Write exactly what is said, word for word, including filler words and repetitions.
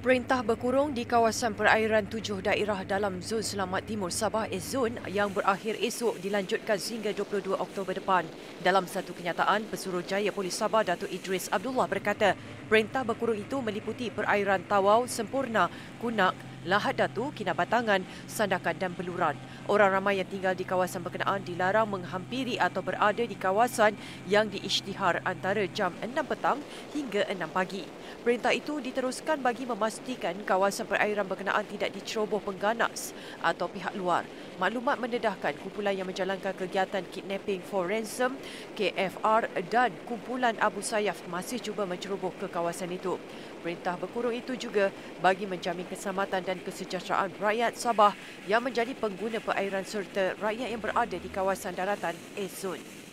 Perintah berkurung di kawasan perairan tujuh daerah dalam Zon Selamat Timur Sabah S-Zone yang berakhir esok dilanjutkan sehingga dua puluh dua Oktober depan. Dalam satu kenyataan, Pesuruhjaya Polis Sabah Datuk Idris Abdullah berkata, perintah berkurung itu meliputi perairan Tawau, Sempurna, Kunak, Lahad Datu, Kinabatangan, Sandakan dan Beluran. Orang ramai yang tinggal di kawasan berkenaan dilarang menghampiri atau berada di kawasan yang diisytihar antara jam enam petang hingga enam pagi. Perintah itu diteruskan bagi memastikan kawasan perairan berkenaan tidak diceroboh pengganas atau pihak luar. Maklumat mendedahkan kumpulan yang menjalankan kegiatan kidnapping for ransom K F R dan kumpulan Abu Sayyaf masih cuba menceroboh ke kawasan itu. Perintah berkurung itu juga bagi menjamin keselamatan dan kesejahteraan rakyat Sabah yang menjadi pengguna perairan serta rakyat yang berada di kawasan daratan S-Zone.